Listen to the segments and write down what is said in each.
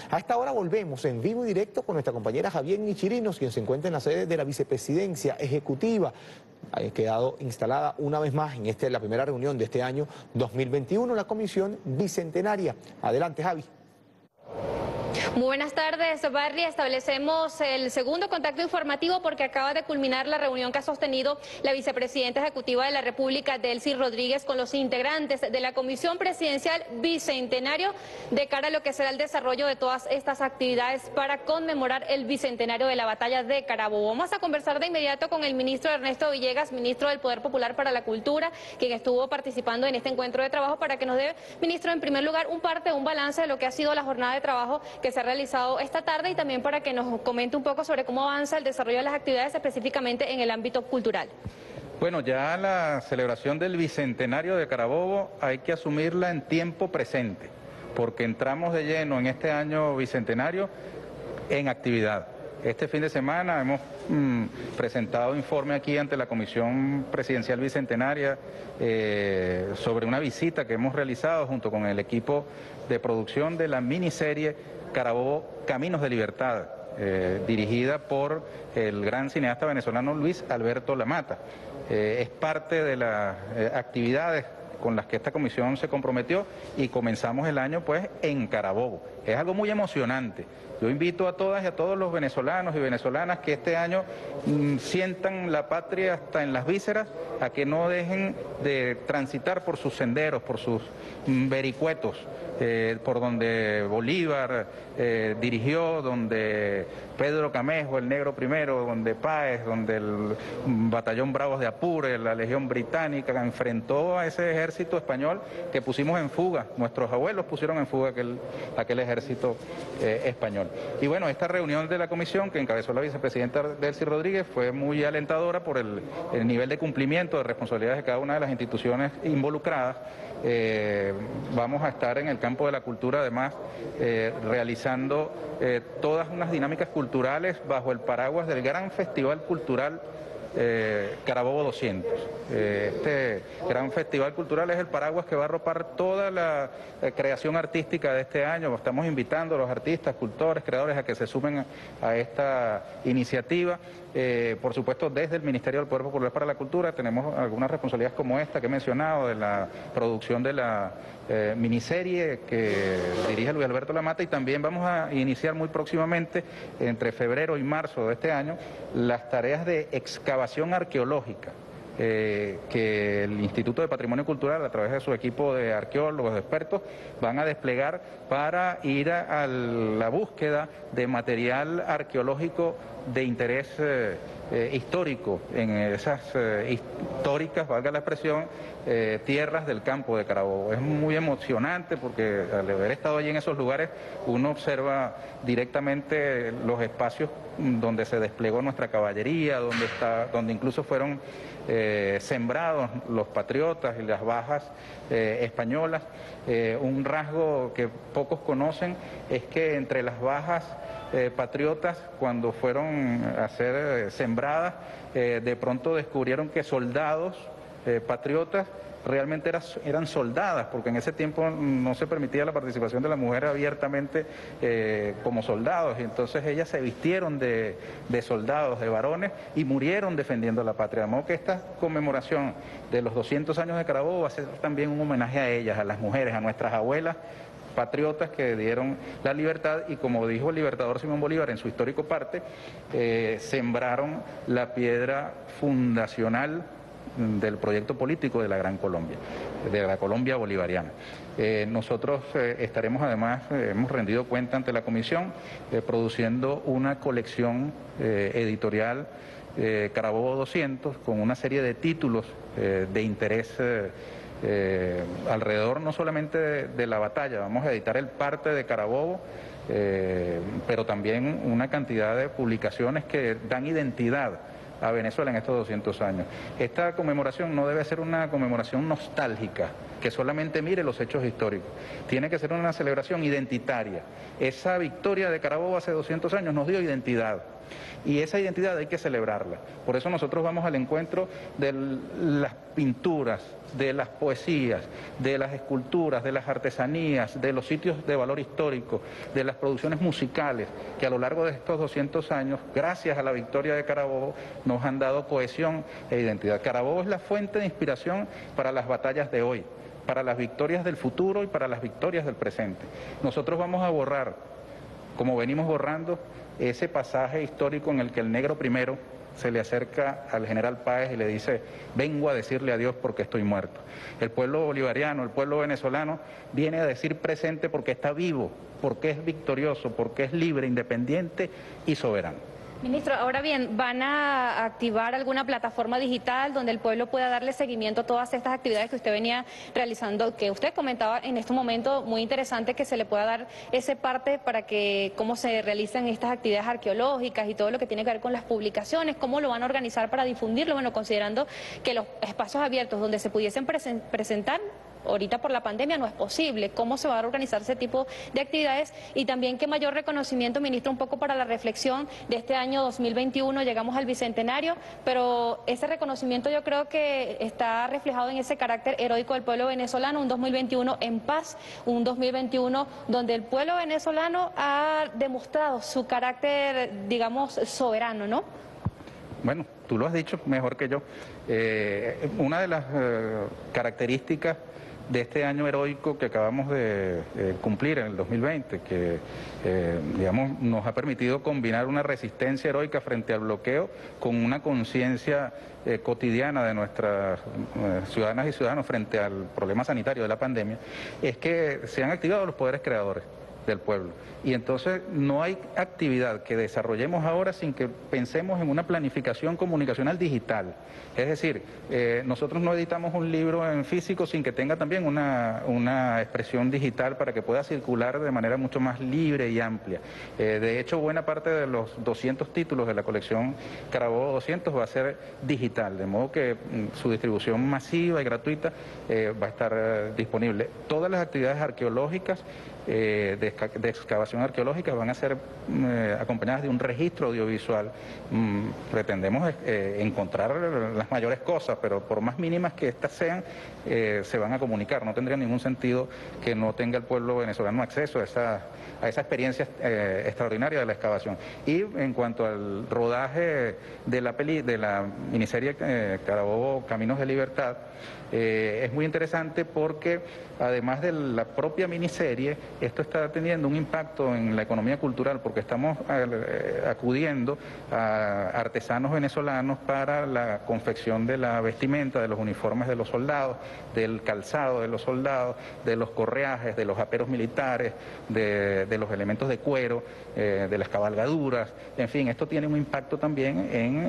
A esta hora volvemos en vivo y directo con nuestra compañera Javier Nichirinos, quien se encuentra en la sede de la Vicepresidencia Ejecutiva. Ha quedado instalada una vez más en la primera reunión de este año 2021, la Comisión Bicentenaria. Adelante, Javi. Muy buenas tardes, Barry. Establecemos el segundo contacto informativo porque acaba de culminar la reunión que ha sostenido la vicepresidenta ejecutiva de la República, Delcy Rodríguez, con los integrantes de la Comisión Presidencial Bicentenario de cara a lo que será el desarrollo de todas estas actividades para conmemorar el bicentenario de la batalla de Carabobo. Vamos a conversar de inmediato con el ministro Ernesto Villegas, ministro del Poder Popular para la Cultura, quien estuvo participando en este encuentro de trabajo, para que nos dé, ministro, en primer lugar, un balance de lo que ha sido la jornada de trabajo que se ha realizado esta tarde y también para que nos comente un poco sobre cómo avanza el desarrollo de las actividades específicamente en el ámbito cultural. Bueno, ya la celebración del Bicentenario de Carabobo hay que asumirla en tiempo presente, porque entramos de lleno en este año bicentenario en actividad. Este fin de semana hemos presentado informe aquí ante la Comisión Presidencial Bicentenaria sobre una visita que hemos realizado junto con el equipo de producción de la miniserie Carabobo, Caminos de Libertad, dirigida por el gran cineasta venezolano Luis Alberto Lamata. Es parte de las actividades con las que esta comisión se comprometió y comenzamos el año pues en Carabobo. Es algo muy emocionante. Yo invito a todas y a todos los venezolanos y venezolanas que este año sientan la patria hasta en las vísceras, a que no dejen de transitar por sus senderos, por sus vericuetos, por donde Bolívar dirigió, donde Pedro Camejo, el Negro Primero, donde Páez, donde el Batallón Bravos de Apure, la Legión Británica, enfrentó a ese ejército español que pusimos en fuga. Nuestros abuelos pusieron en fuga aquel ejército español. Y bueno, esta reunión de la comisión que encabezó la vicepresidenta Delcy Rodríguez fue muy alentadora por el nivel de cumplimiento de responsabilidades de cada una de las instituciones involucradas. Vamos a estar en el campo de la cultura, además, realizando todas unas dinámicas culturales bajo el paraguas del gran festival cultural Carabobo 200. Este gran festival cultural es el paraguas que va a arropar toda la creación artística de este año. Estamos invitando a los artistas, cultores, creadores a que se sumen a esta iniciativa. Por supuesto, desde el Ministerio del Poder Popular para la Cultura tenemos algunas responsabilidades como esta que he mencionado, de la producción de la miniserie que dirige Luis Alberto Lamata, y también vamos a iniciar muy próximamente, entre febrero y marzo de este año, las tareas de excavación arqueológica que el Instituto de Patrimonio Cultural, a través de su equipo de arqueólogos, expertos, van a desplegar para ir a la búsqueda de material arqueológico de interés histórico en esas históricas, valga la expresión, tierras del campo de Carabobo. Es muy emocionante porque al haber estado allí en esos lugares uno observa directamente los espacios donde se desplegó nuestra caballería, donde incluso fueron sembrados los patriotas y las bajas españolas. Un rasgo que pocos conocen es que entre las bajas patriotas, cuando fueron a ser sembradas, de pronto descubrieron que soldados patriotas realmente eran soldadas, porque en ese tiempo no se permitía la participación de la mujer abiertamente como soldados, y entonces ellas se vistieron de soldados, de varones, y murieron defendiendo la patria. De modo que esta conmemoración de los 200 años de Carabobo va a ser también un homenaje a ellas, a las mujeres, a nuestras abuelas patriotas que dieron la libertad y, como dijo el libertador Simón Bolívar en su histórico parte, sembraron la piedra fundacional del proyecto político de la Gran Colombia, de la Colombia bolivariana. Nosotros estaremos, además, hemos rendido cuenta ante la comisión, produciendo una colección editorial Carabobo 200 con una serie de títulos de interés alrededor no solamente de la batalla. Vamos a editar el parte de Carabobo, pero también una cantidad de publicaciones que dan identidad a Venezuela en estos 200 años. Esta conmemoración no debe ser una conmemoración nostálgica, que solamente mire los hechos históricos. Tiene que ser una celebración identitaria. Esa victoria de Carabobo hace 200 años nos dio identidad. Y esa identidad hay que celebrarla. Por eso nosotros vamos al encuentro de las pinturas, de las poesías, de las esculturas, de las artesanías, de los sitios de valor histórico, de las producciones musicales, que a lo largo de estos 200 años, gracias a la victoria de Carabobo, nos han dado cohesión e identidad. Carabobo es la fuente de inspiración para las batallas de hoy, para las victorias del futuro y para las victorias del presente. Nosotros vamos a borrar, como venimos borrando, ese pasaje histórico en el que el negro primero se le acerca al general Páez y le dice: vengo a decirle adiós porque estoy muerto. El pueblo bolivariano, el pueblo venezolano viene a decir presente porque está vivo, porque es victorioso, porque es libre, independiente y soberano. Ministro, ahora bien, ¿van a activar alguna plataforma digital donde el pueblo pueda darle seguimiento a todas estas actividades que usted venía realizando, que usted comentaba en este momento, muy interesante que se le pueda dar ese parte para que cómo se realizan estas actividades arqueológicas y todo lo que tiene que ver con las publicaciones, cómo lo van a organizar para difundirlo? Bueno, considerando que los espacios abiertos donde se pudiesen presentar ahorita por la pandemia no es posible. ¿Cómo se va a organizar ese tipo de actividades? Y también qué mayor reconocimiento, ministro, un poco para la reflexión de este año 2021, llegamos al Bicentenario, pero ese reconocimiento yo creo que está reflejado en ese carácter heroico del pueblo venezolano, un 2021 en paz, un 2021 donde el pueblo venezolano ha demostrado su carácter, digamos, soberano, ¿no? Bueno, tú lo has dicho mejor que yo. Una de las características de este año heroico que acabamos de cumplir en el 2020, que digamos nos ha permitido combinar una resistencia heroica frente al bloqueo con una conciencia cotidiana de nuestras ciudadanas y ciudadanos frente al problema sanitario de la pandemia, es que se han activado los poderes creadores del pueblo. Y entonces no hay actividad que desarrollemos ahora sin que pensemos en una planificación comunicacional digital. Es decir, nosotros no editamos un libro en físico sin que tenga también una expresión digital para que pueda circular de manera mucho más libre y amplia. De hecho, buena parte de los 200 títulos de la colección Carabobo 200 va a ser digital, de modo que su distribución masiva y gratuita va a estar disponible. Todas las actividades arqueológicas de excavación arqueológica van a ser acompañadas de un registro audiovisual. Pretendemos encontrar las mayores cosas, pero por más mínimas que éstas sean, se van a comunicar. No tendría ningún sentido que no tenga el pueblo venezolano acceso a esa experiencia extraordinaria de la excavación. Y en cuanto al rodaje de la miniserie Carabobo Caminos de Libertad, es muy interesante porque además de la propia miniserie, esto está teniendo un impacto en la economía cultural porque estamos acudiendo a artesanos venezolanos para la confección de la vestimenta, de los uniformes de los soldados, del calzado de los soldados, de los correajes, de los aperos militares, de los elementos de cuero, de las cabalgaduras. En fin, esto tiene un impacto también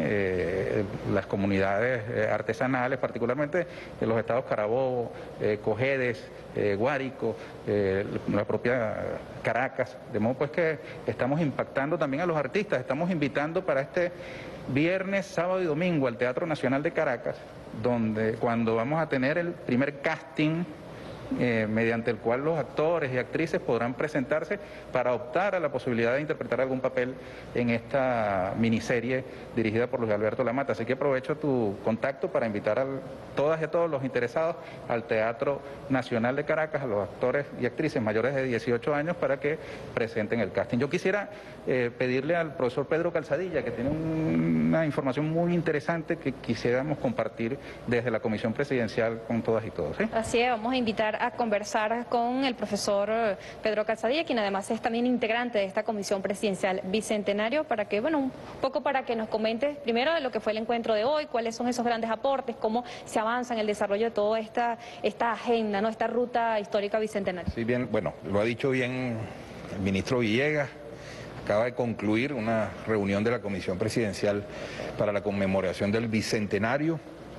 en las comunidades artesanales, particularmente en los estados Carabobo, Cojedes, Guárico, la propia Caracas, de modo pues que estamos impactando también a los artistas. Estamos invitando para este viernes, sábado y domingo al Teatro Nacional de Caracas, cuando vamos a tener el primer casting mediante el cual los actores y actrices podrán presentarse para optar a la posibilidad de interpretar algún papel en esta miniserie dirigida por Luis Alberto Lamata. Así que aprovecho tu contacto para invitar a todas y a todos los interesados al Teatro Nacional de Caracas, a los actores y actrices mayores de 18 años para que presenten el casting. Yo quisiera pedirle al profesor Pedro Calzadilla, que tiene una información muy interesante que quisiéramos compartir desde la Comisión Presidencial con todas y todos. ¿Sí? Así es, vamos a invitar a conversar con el profesor Pedro Calzadilla, quien además es también integrante de esta Comisión Presidencial Bicentenario, para que, bueno, un poco para que nos comente primero de lo que fue el encuentro de hoy, cuáles son esos grandes aportes, cómo se avanza en el desarrollo de toda esta agenda, ¿no? Esta ruta histórica bicentenaria. Sí, bien, bueno, lo ha dicho bien el ministro Villegas. Acaba de concluir una reunión de la Comisión Presidencial para la conmemoración del Bicentenario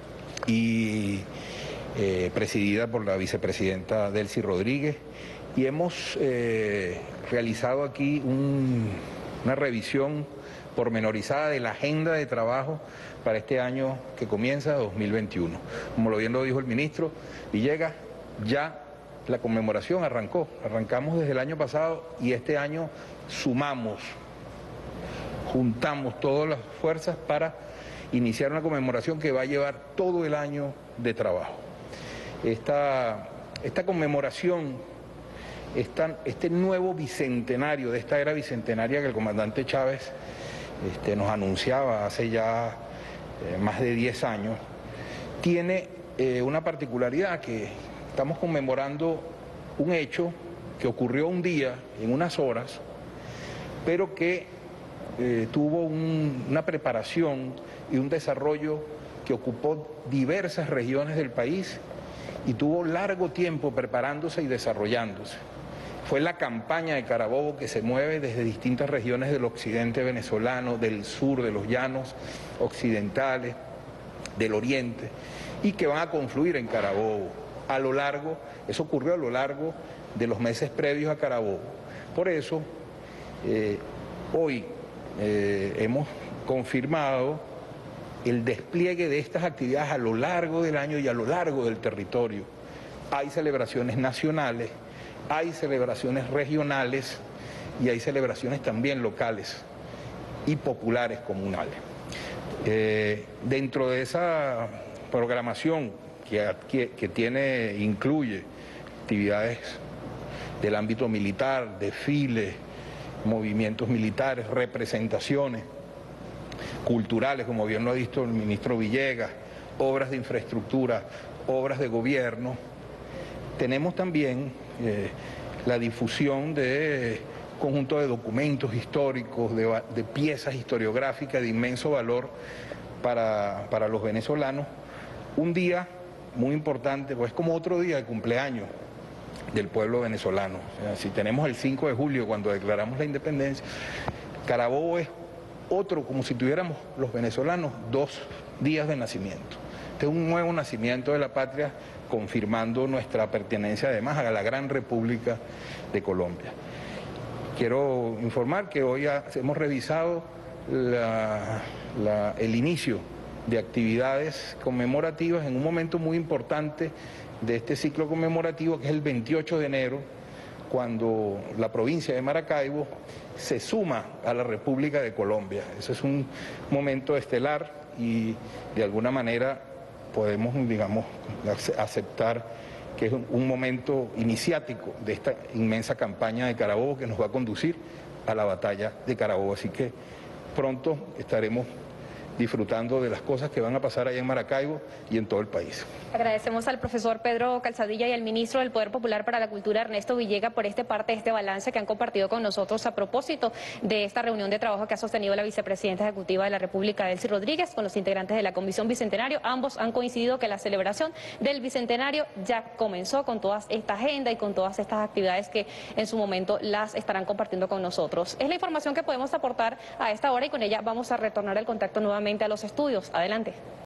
y presidida por la vicepresidenta Delcy Rodríguez, y hemos realizado aquí una revisión pormenorizada de la agenda de trabajo para este año que comienza 2021. Como bien lo dijo el ministro Villegas, ya la conmemoración arrancamos desde el año pasado y este año sumamos juntamos todas las fuerzas para iniciar una conmemoración que va a llevar todo el año de trabajo. Esta conmemoración, este nuevo bicentenario, de esta era bicentenaria que el comandante Chávez nos anunciaba hace ya más de 10 años, tiene una particularidad, que estamos conmemorando un hecho que ocurrió un día, en unas horas, pero que tuvo una preparación y un desarrollo que ocupó diversas regiones del país y tuvo largo tiempo preparándose y desarrollándose. Fue la campaña de Carabobo, que se mueve desde distintas regiones del occidente venezolano, del sur, de los llanos occidentales, del oriente, y que van a confluir en Carabobo. Eso ocurrió a lo largo de los meses previos a Carabobo. Por eso, hoy hemos confirmado el despliegue de estas actividades a lo largo del año y a lo largo del territorio. Hay celebraciones nacionales, hay celebraciones regionales y hay celebraciones también locales y populares comunales. Dentro de esa programación que incluye actividades del ámbito militar, desfiles, movimientos militares, representaciones culturales, como bien lo ha dicho el ministro Villegas, obras de infraestructura, obras de gobierno. Tenemos también la difusión de conjunto de documentos históricos, de piezas historiográficas de inmenso valor para los venezolanos. Un día muy importante, pues como otro día de cumpleaños del pueblo venezolano. O sea, si tenemos el 5 de julio, cuando declaramos la independencia, Carabobo es otro, como si tuviéramos los venezolanos 2 días de nacimiento. Este es un nuevo nacimiento de la patria, confirmando nuestra pertenencia además a la gran República de Colombia. Quiero informar que hoy hemos revisado el inicio de actividades conmemorativas en un momento muy importante de este ciclo conmemorativo, que es el 28 de enero, cuando la provincia de Maracaibo se suma a la República de Colombia. Ese es un momento estelar y de alguna manera podemos, digamos, aceptar que es un momento iniciático de esta inmensa campaña de Carabobo que nos va a conducir a la batalla de Carabobo. Así que pronto estaremos disfrutando de las cosas que van a pasar allá en Maracaibo y en todo el país. Agradecemos al profesor Pedro Calzadilla y al ministro del Poder Popular para la Cultura, Ernesto Villega, por este balance que han compartido con nosotros a propósito de esta reunión de trabajo que ha sostenido la vicepresidenta ejecutiva de la República, Delcy Rodríguez, con los integrantes de la Comisión Bicentenario. Ambos han coincidido que la celebración del Bicentenario ya comenzó con toda esta agenda y con todas estas actividades que en su momento las estarán compartiendo con nosotros. Es la información que podemos aportar a esta hora y con ella vamos a retornar el contacto nuevamente a los estudios. Adelante.